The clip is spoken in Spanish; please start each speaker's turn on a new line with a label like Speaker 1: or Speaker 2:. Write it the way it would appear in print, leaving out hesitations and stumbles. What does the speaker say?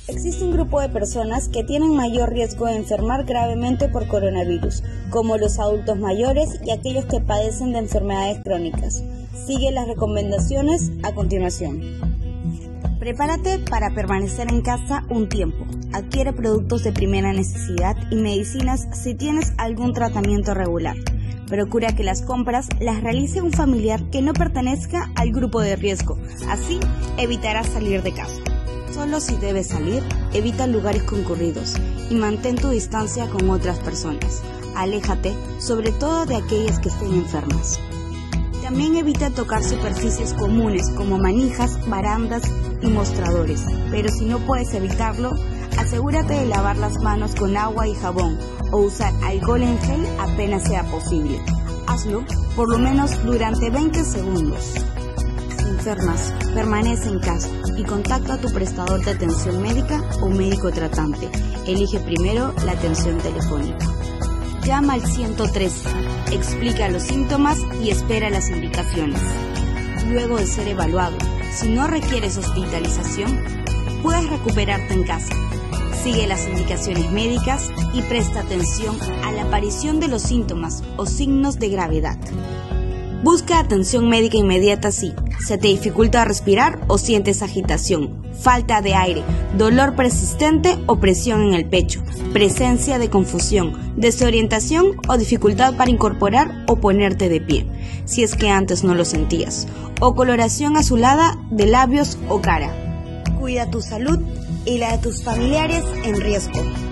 Speaker 1: Existe un grupo de personas que tienen mayor riesgo de enfermar gravemente por coronavirus, como los adultos mayores y aquellos que padecen de enfermedades crónicas. Sigue las recomendaciones a continuación. Prepárate para permanecer en casa un tiempo. Adquiere productos de primera necesidad y medicinas si tienes algún tratamiento regular. Procura que las compras las realice un familiar que no pertenezca al grupo de riesgo. Así evitarás salir de casa. Solo si debes salir, evita lugares concurridos y mantén tu distancia con otras personas. Aléjate, sobre todo de aquellas que estén enfermas. También evita tocar superficies comunes como manijas, barandas y mostradores, pero si no puedes evitarlo, asegúrate de lavar las manos con agua y jabón o usar alcohol en gel apenas sea posible. Hazlo por lo menos durante 20 segundos. Si enfermas, permanece en casa y contacta a tu prestador de atención médica o médico tratante. Elige primero la atención telefónica. Llama al 113, explica los síntomas y espera las indicaciones. Luego de ser evaluado, si no requieres hospitalización, puedes recuperarte en casa. Sigue las indicaciones médicas y presta atención a la aparición de los síntomas o signos de gravedad. Busca atención médica inmediata si se te dificulta respirar o sientes agitación, falta de aire, dolor persistente o presión en el pecho, presencia de confusión, desorientación o dificultad para incorporar o ponerte de pie, si es que antes no lo sentías, o coloración azulada de labios o cara. Cuida tu salud y la de tus familiares en riesgo.